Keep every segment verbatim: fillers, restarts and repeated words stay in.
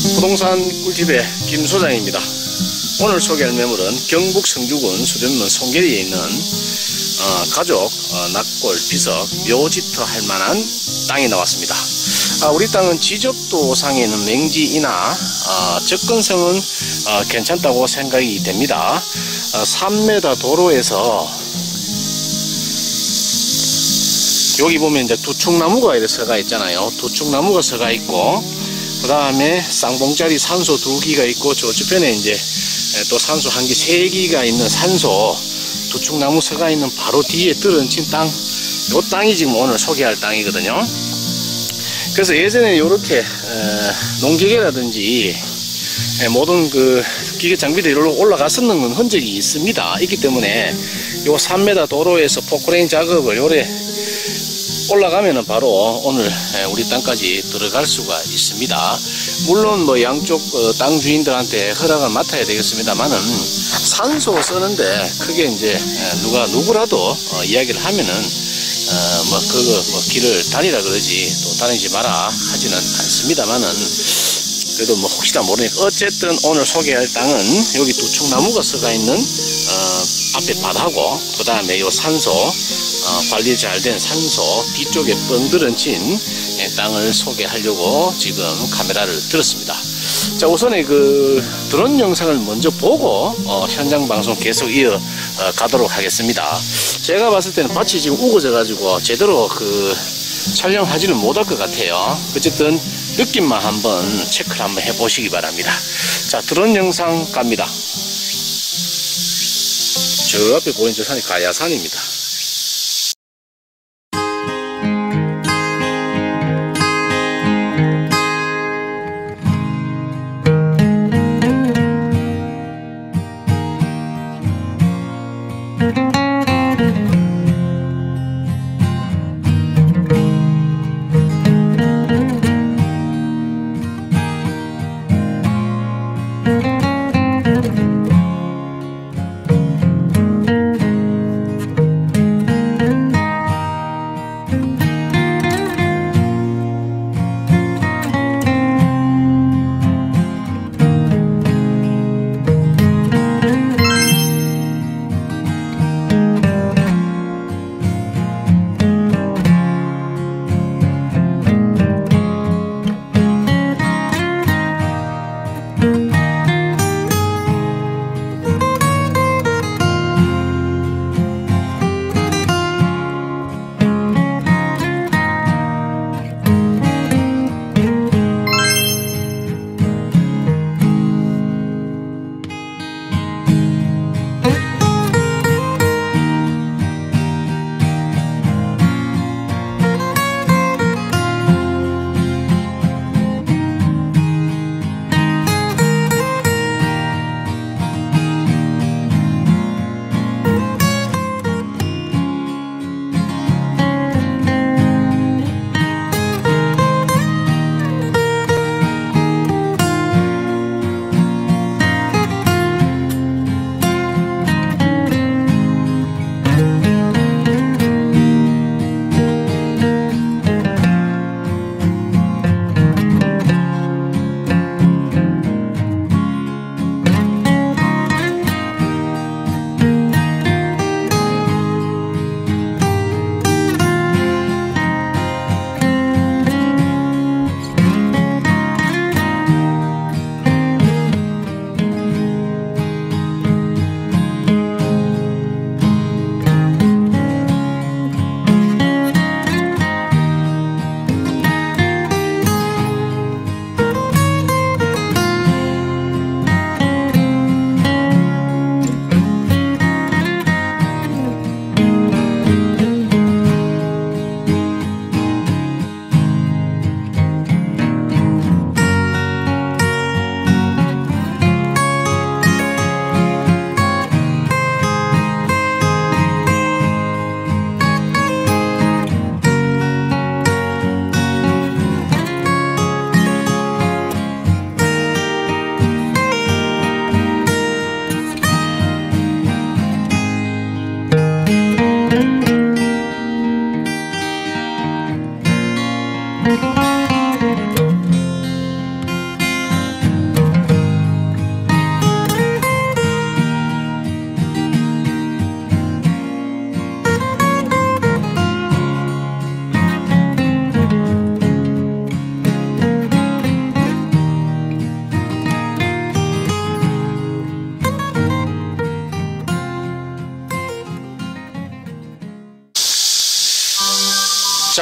부동산 꿀팁의 김 소장입니다. 오늘 소개할 매물은 경북 성주군 수련면 송계리에 있는 어, 가족 어, 낙골 비석 묘지터 할 만한 땅이 나왔습니다. 아, 우리 땅은 지적도상에 있는 맹지이나 어, 접근성은 어, 괜찮다고 생각이 됩니다. 어, 삼 미터 도로에서 여기 보면 이제 두축나무가 이렇게 서가 있잖아요. 두축나무가 서가 있고, 그 다음에 쌍봉짜리 산소 두 기가 있고, 저쪽편에 이제 또 산소 한 기, 세 기가 있는 산소 두축나무 서가 있는 바로 뒤에 들은친 땅, 요 땅이 지금 오늘 소개할 땅이거든요. 그래서 예전에 이렇게 농기계라든지 모든 그 기계 장비들이 올라갔었는 건 흔적이 있습니다. 있기 때문에 요 삼 미터 도로에서 포크레인 작업을 요래 올라가면은 바로 오늘 우리 땅까지 들어갈 수가 있습니다. 물론 뭐 양쪽 땅 주인들한테 허락을 맡아야 되겠습니다만은 산소 쓰는데 크게 이제 누가 누구라도 이야기를 하면은 어 뭐 그거 뭐 길을 다니라 그러지 또 다니지 마라 하지는 않습니다만은 그래도 뭐 혹시나 모르니까 어쨌든 오늘 소개할 땅은 여기 두축나무가 서가 있는 어 앞에 밭하고 그 다음에 요 산소 어 관리 잘 된 산소 뒤쪽에 뻥들은친 땅을 소개하려고 지금 카메라를 들었습니다. 자, 우선에 그 드론 영상을 먼저 보고 어 현장 방송 계속 이어 어 가도록 하겠습니다. 제가 봤을 때는 밭이 지금 우거져 가지고 제대로 그 촬영하지는 못할 것 같아요. 어쨌든 느낌만 한번 체크를 한번 해 보시기 바랍니다. 자, 드론 영상 갑니다. 저 앞에 보이는 저 산이 가야산입니다.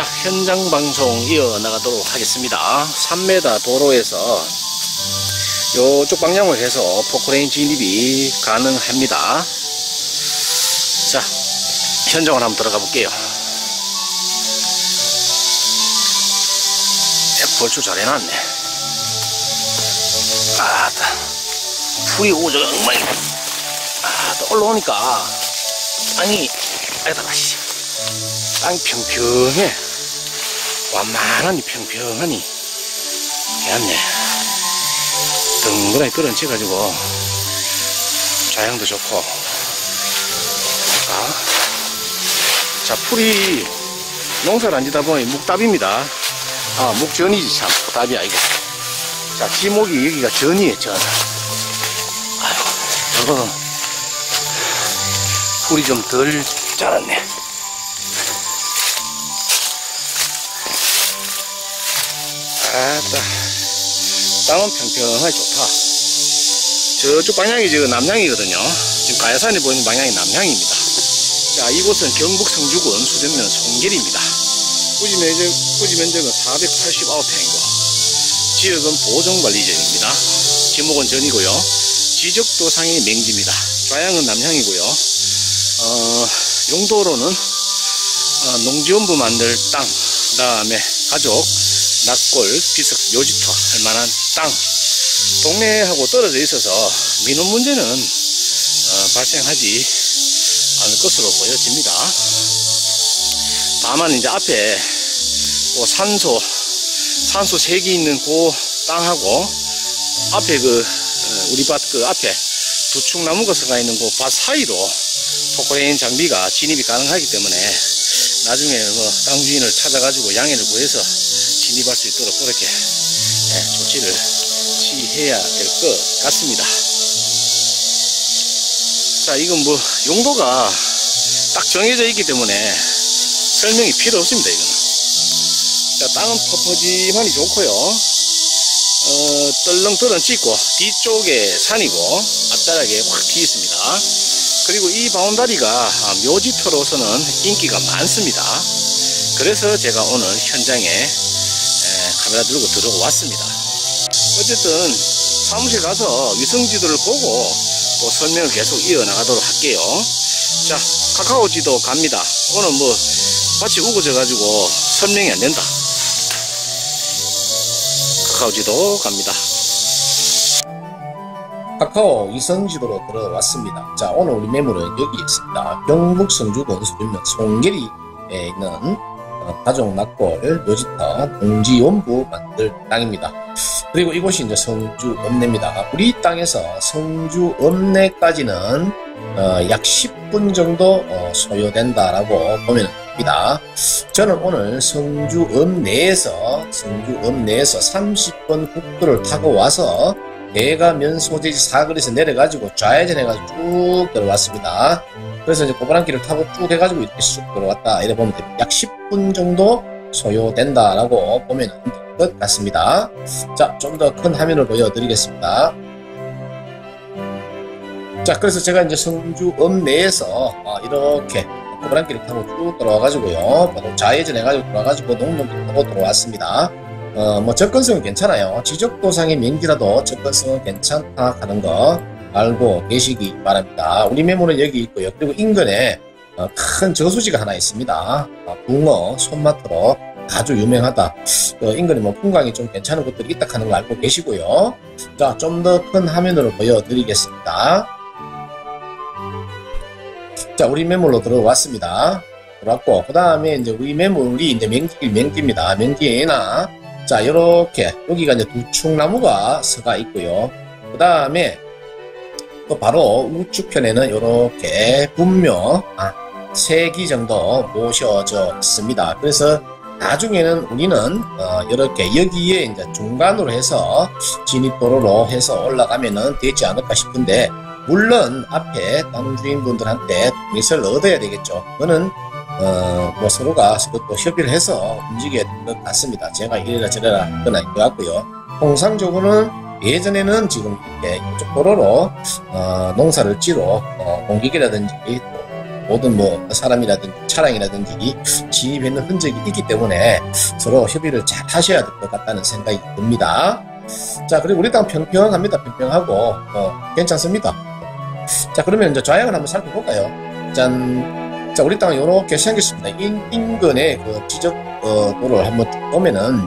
현장 방송 이어나가도록 하겠습니다. 삼 미터 도로에서 요쪽 방향을 해서 포크레인 진입이 가능합니다. 자, 현장을 한번 들어가 볼게요. 벌초 잘 해놨네. 아, 풀이 오고 정말 아, 또 올라오니까 땅이 아이다가 씨 땅이 평평해. 완만하니 평평하니 괜찮네. 덩그러니 끌어치가지고 자양도 좋고. 자, 자 풀이 농사를 안 지다 보니 묵답입니다. 아, 묵전이지 참 답이 아니고. 자, 지목이 여기가 전이에요, 전. 아이고, 저거는 풀이 좀 덜 자랐네. 아따, 땅은 평평하게 좋다. 저쪽 방향이 지금 남향이거든요. 지금 가야산이 보이는 방향이 남향입니다. 자, 이곳은 경북 성주군 수전면 송계리입니다. 부지 면적, 부지 면적은 사백팔십구 평이고, 지역은 보존관리지역입니다. 지목은 전이고요. 지적도상이 맹지입니다. 좌향은 남향이고요. 어, 용도로는 어, 농지원부 만들 땅, 그 다음에 가족, 낙골, 비석, 묘지터 할 만한 땅, 동네하고 떨어져 있어서 민원 문제는 어, 발생하지 않을 것으로 보여집니다. 다만 이제 앞에 그 산소 산소 색이 있는 그 땅하고 앞에 그 우리 밭 그 앞에 두축나무가 서가 있는 그 밭 사이로 포크레인 장비가 진입이 가능하기 때문에 나중에 뭐 땅 주인을 찾아가지고 양해를 구해서 진입할 수 있도록 그렇게 예, 조치를 취해야 될 것 같습니다. 자, 이건 뭐 용도가 딱 정해져 있기 때문에 설명이 필요 없습니다. 이거는. 자, 땅은 퍼퍼짐하니 좋고요. 어, 떨렁떨렁 찢고 뒤쪽에 산이고 앞자락에 확 튀어 있습니다. 그리고 이 바운다리가 묘지터로서는 인기가 많습니다. 그래서 제가 오늘 현장에 에, 카메라 들고 들어왔습니다. 어쨌든 사무실 가서 위성지도를 보고 또 설명을 계속 이어나가도록 할게요. 자, 카카오 지도 갑니다. 오늘 뭐 밭이 우거져 가지고 설명이 안 된다. 카카오 지도 갑니다. 카카오 위성지도로 들어왔습니다. 자, 오늘 우리 매물은 여기 있습니다. 경북 성주군 수전면 송계리에 있는 가족 낙골 묘지터 농지원부 만들 땅입니다. 그리고 이곳이 이제 성주 읍내입니다. 우리 땅에서 성주 읍내까지는 어, 약 십 분 정도 어, 소요된다라고 보면 됩니다. 저는 오늘 성주 읍내에서 성주 읍내에서 삼십 분 국도를 타고 와서 대가면 소재지 사거리에서 내려가지고 좌회전 해가지고 쭉 들어왔습니다. 그래서 이제 꼬부랑길을 타고 쭉 해가지고 이렇게 쑥 들어왔다 이래 보면 됩니다. 약 십 분 정도 소요된다라고 보면 될 것 같습니다. 자, 좀 더 큰 화면을 보여드리겠습니다. 자, 그래서 제가 이제 성주 읍내에서 어, 이렇게 꼬부랑길을 타고 쭉 들어와가지고요. 바로 좌회전 해가지고 들어와가지고 농촌길 타고 들어왔습니다. 어, 뭐 접근성은 괜찮아요. 지적도상의 명지라도 접근성은 괜찮다 하는 거 알고 계시기 바랍니다. 우리 매물은 여기 있고요. 그리고 인근에 어, 큰 저수지가 하나 있습니다. 어, 붕어, 손마트로 아주 유명하다. 어, 인근에 뭐 풍광이 좀 괜찮은 곳들이 있다 하는 거 알고 계시고요. 자, 좀 더 큰 화면으로 보여드리겠습니다. 자, 우리 매물로 들어왔습니다. 들어왔고, 그 다음에 이제 우리 매물이 이제 명지길 명지입니다. 명지에나 자, 요렇게 여기가 이제 두축나무가 서가 있고요. 그 다음에 또 바로 우측편에는 요렇게 분묘 아, 세 기 정도 모셔져 있습니다. 그래서 나중에는 우리는 어, 이렇게 여기에 이제 중간으로 해서 진입도로로 해서 올라가면은 되지 않을까 싶은데, 물론 앞에 땅 주인분들한테 동의서를 얻어야 되겠죠. 그거는 어, 뭐 서로가 그것도 협의를 해서 움직여야 될 것 같습니다. 제가 이래라 저래라 그건 아닌 것 같고요. 통상적으로는 예전에는 지금 이렇게 이쪽 도로로 어, 농사를 지러 어, 공기계라든지 모든 뭐 사람이라든지 차량이라든지 진입했는 흔적이 있기 때문에 서로 협의를 잘 하셔야 될 것 같다는 생각이 듭니다. 자, 그리고 우리 땅 평평합니다. 평평하고 어, 괜찮습니다. 자, 그러면 이제 좌향을 한번 살펴볼까요? 짠. 자, 우리 땅은 이렇게 생겼습니다. 인, 인근의 그 지적 어, 도로를 한번 쭉 보면은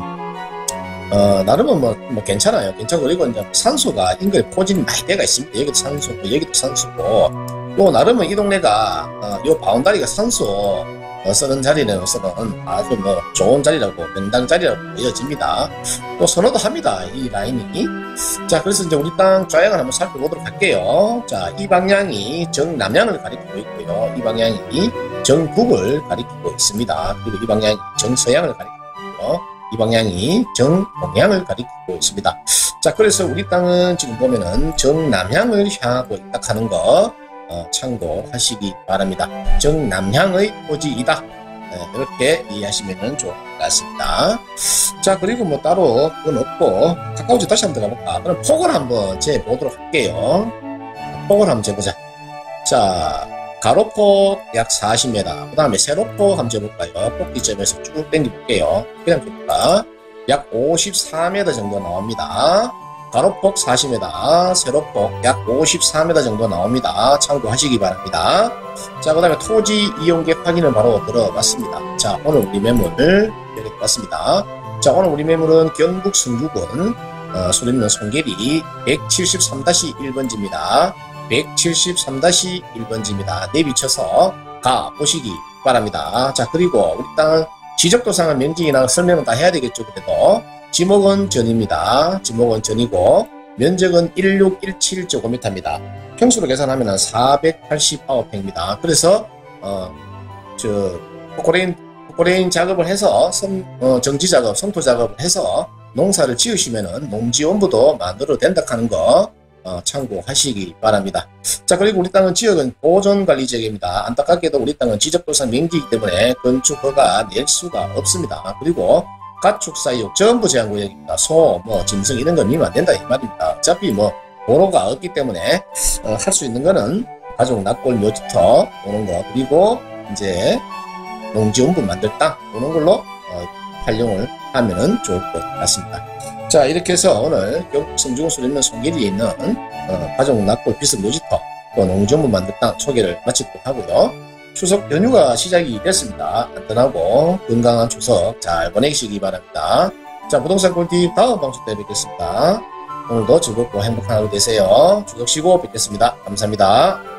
어, 나름은 뭐, 뭐 괜찮아요. 괜찮고, 그리고 이제 산소가 인근에 포진이 많이 돼가 있습니다. 여기도 산소고, 여기도 산소고, 요 나름은 이 동네가 어, 요 바운다리가 산소 어, 쓰는 자리로서는 아주 뭐 좋은 자리라고, 명당 자리라고 보여집니다. 또 선호도 합니다, 이 라인이. 자, 그래서 이제 우리 땅 좌향을 한번 살펴보도록 할게요. 자, 이 방향이 정남향을 가리키고 있고요. 이 방향이 정북을 가리키고 있습니다. 그리고 이 방향이 정서향을 가리키고 있고요. 이 방향이 정동향을 가리키고 있습니다. 자, 그래서 우리 땅은 지금 보면은 정남향을 향하고 있다 하는 거 어, 참고하시기 바랍니다. 정남향의 토지이다. 네, 이렇게 이해하시면 좋을 것 같습니다. 자, 그리고 뭐 따로 그건 없고 가까워져 다시 한번 들어가볼까? 그럼 폭을 한번 재보도록 할게요. 폭을 한번 재보자. 자, 가로폭 약 사십 미터, 그 다음에 세로폭 한번 재볼까요? 꼭지점에서 쭉 당겨볼게요. 그냥 재볼까? 약 오십사 미터 정도 나옵니다. 가로폭 사십 미터, 세로폭 약 오십사 미터 정도 나옵니다. 참고하시기 바랍니다. 자, 그 다음에 토지 이용객 확인을 바로 들어봤습니다. 자, 오늘 우리 매물 이렇게 봤습니다. 자, 오늘 우리 매물은 경북 성주군 어, 소림면 송계리 백칠십삼 일 번지입니다. 백칠십삼 일 번지입니다. 내비쳐서 가보시기 바랍니다. 자, 그리고 우리 땅 지적도상을 면적이나 설명은 다 해야 되겠죠. 그래도 지목은 전입니다. 지목은 전이고 면적은 천육백십칠 제곱미터입니다. 평수로 계산하면 사백팔십구 평입니다. 그래서 어, 저 포크레인, 포크레인 작업을 해서 선, 어, 정지 작업, 선토 작업을 해서 농사를 지으시면은 농지원부도 만들어 된다 하는 거 어, 참고하시기 바랍니다. 자, 그리고 우리 땅은 지역은 보존관리지역입니다. 안타깝게도 우리 땅은 지적도상 명지이기 때문에 건축 허가 낼 수가 없습니다. 그리고 가축사육 전부 제한구역입니다. 소, 뭐 짐승 이런 거 밀면 안 된다 이 말입니다. 어차피 뭐 보로가 없기 때문에 어, 할 수 있는 거는 가족 낙골 묘지터 오는 거, 그리고 이제 농지원부 만들 땅 오는 걸로 어, 활용을 하면은 좋을 것 같습니다. 자, 이렇게 해서 오늘 경북 성주군 소림면 송계리에 있는 어, 가족 낙골 비습 묘지터 또 농지원부 만들 땅 소개를 마치도록 하고요. 추석 연휴가 시작이 됐습니다. 안전하고 건강한 추석 잘 보내시기 바랍니다. 자, 부동산 꿀팁 다음 방송 때 뵙겠습니다. 오늘도 즐겁고 행복한 하루 되세요. 추석 쉬고 뵙겠습니다. 감사합니다.